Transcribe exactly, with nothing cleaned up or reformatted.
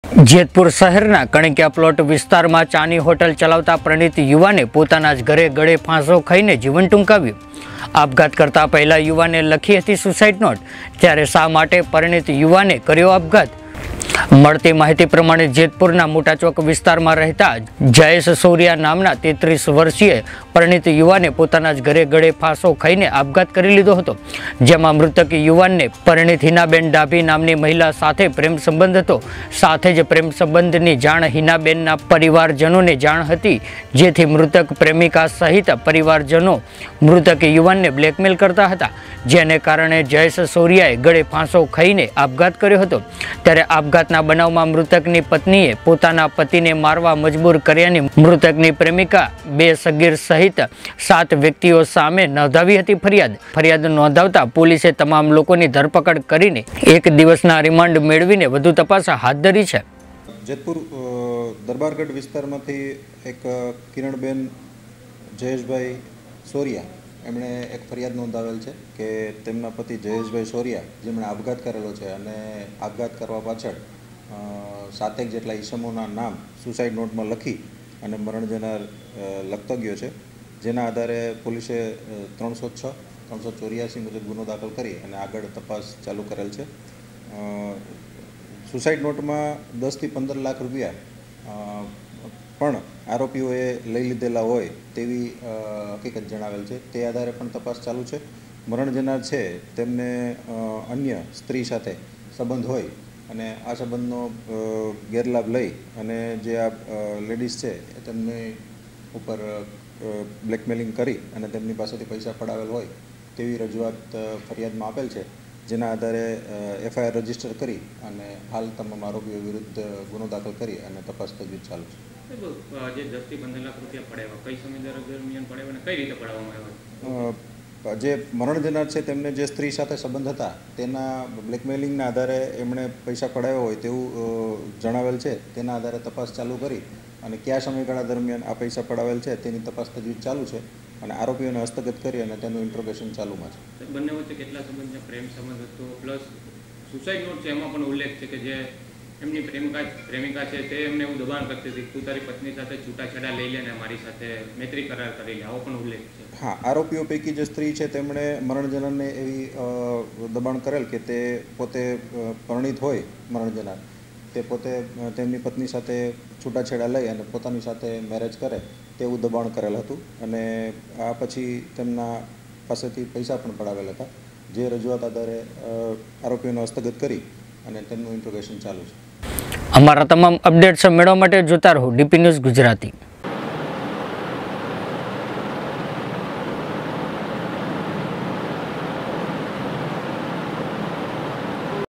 જેતપુર શહેરના કણકિયા પ્લોટ વિસ્તારમાં ચાની હોટલ ચલાવતા પરિણીત યુવાને પોતાના જ ઘરે ગળે ફાંસો ખાઈને જીવન ટૂંકાવ્યું। આપઘાત કરતા પહેલા યુવાને લખી હતી સુસાઇડ નોટ, ત્યારે શા માટે પરિણીત યુવાને કર્યો આપઘાત? મળતી માહિતી પ્રમાણે જેતપુરના મોટા ચોક વિસ્તારમાં રહેતા જયેશ સોરિયા નામના તેત્રીસ વર્ષીય પરિણીત યુવાને પોતાના જ ઘરે ગળે ફાંસો ખાઈને આપઘાત કરી લીધો હતો, જેમાં મૃતક યુવાનને પરિણીત હિનાબેન ડાભી નામની મહિલા સાથે પ્રેમ સંબંધ હતો। સાથે જ પ્રેમ સંબંધની જાણ હિનાબેનના પરિવારજનોને જાણ હતી, જેથી મૃતક પ્રેમિકા સહિત પરિવારજનો મૃતક યુવાનને બ્લેકમેલ કરતા હતા, જેને કારણે જયેશ સોરિયાએ ગળે ફાંસો ખાઈને આપઘાત કર્યો હતો। ત્યારે આપઘાતના બનાવમાં મૃતકની પત્નીએ પોતાના પતિને મારવા મજબૂર કર્યાની મૃતકની પ્રેમિકા બે સગીર સહિત સાત વ્યક્તિઓ સામે નોંધાવી હતી ફરિયાદ। ફરિયાદ નોંધાવતા પોલીસે તમામ લોકોની ધરપકડ કરીને એક દિવસના રિમાન્ડ મેળવીને વધુ તપાસ હાથ ધરી છે। જેતપુર દરબારગઢ વિસ્તારમાંથી એક કિરણબેન જયેશભાઈ સોરિયા એમણે એક ફરિયાદ નોંધાવેલ છે કે તેમના પતિ જયેશભાઈ સોરિયા જેમણે આપઘાત કરેલો છે અને આપઘાત કરવા પાછળ સાતેક જેટલા ઈસમોના નામ સુસાઇડ નોટમાં લખી અને મરણ જનાર લખતો ગયો છે, જેના આધારે પોલીસે ત્રણસો છ ત્રણસો ચોર્યાસી મુજબ ગુનો દાખલ કરી અને આગળ તપાસ ચાલુ કરેલ છે। સુસાઇડ નોટમાં દસથી પંદર લાખ રૂપિયા પણ આરોપીઓએ લઈ લીધેલા હોય તેવી હકીકત જણાવેલ છે, તે આધારે પણ તપાસ ચાલુ છે। મરણ જનાર છે તેમને અન્ય સ્ત્રી સાથે સંબંધ હોય અને આ સંબંધનો ગેરલાભ લઈ અને જે આ લેડીઝ છે તેમની ઉપર બ્લેકમેલિંગ કરી અને તેમની પાસેથી પૈસા પડાવેલ હોય તેવી રજૂઆત ફરિયાદમાં આપેલ છે, જેના આધારે એફઆઈઆર રજીસ્ટર કરી અને હાલ તમામ આરોપીઓ વિરુદ્ધ ગુનો દાખલ કરી અને તપાસ તજવીજ ચાલુ છે। જે દસ થી પંદર લાખ રૂપિયા પડાવ્યા કઈ સમય દરમિયાન પડાવ્યા અને કઈ રીતે પડાવવામાં આવ્યા? જે મરણ જનાર છે તેમને જે સ્ત્રી સાથે સંબંધ હતા તેના બ્લેકમેલિંગના આધારે એમણે પૈસા પડાવ્યા હોય તેવું જણાવેલ છે, તેના આધારે તપાસ ચાલુ કરી અને કયા સમયગાળા દરમિયાન આ પૈસા પડાવેલ છે તેની તપાસ તજવીજ ચાલુ છે અને આરોપીઓને હસ્તગત કરી અને તેનું ઇન્ટ્રોગેશન ચાલુમાં છે। બંને વચ્ચે કેટલા સંબંધના પ્રેમ સંબંધ હતો પ્લસ સુસાઇડ નોટ છે એમાં પણ ઉલ્લેખ છે કે જે એમની પ્રેમિકા પ્રેમિકા છે તે એમને એવું દબાણ કરતી હતી, તું તારી પત્ની સાથે છૂટાછેડા લઈ લે ને મારી સાથે મૈત્રી કરાર કરી લે, આવો પણ ઉલ્લેખ છે। હા, આરોપીઓ પૈકી જે સ્ત્રી છે તેમણે મરણ જનારને એવી દબાણ કરેલ કે તે પોતે પરિણીત હોય મરણ જનાર તે પોતે તેમની પત્ની સાથે છૂટાછેડા લઈ અને પોતાની સાથે મેરેજ કરે તેવું દબાણ કરેલ હતું અને આ પછી તેમના પાસેથી પૈસા પણ પડાવેલ હતા, જે રજૂઆત આધારે આરોપીઓને હસ્તગત કરી અને તેમનું ઇન્ટ્રોગેશન ચાલુ છે। અમારા તમામ અપડેટ્સ મેળવવા માટે જોતા રહો ડીપી ન્યૂઝ ગુજરાતી।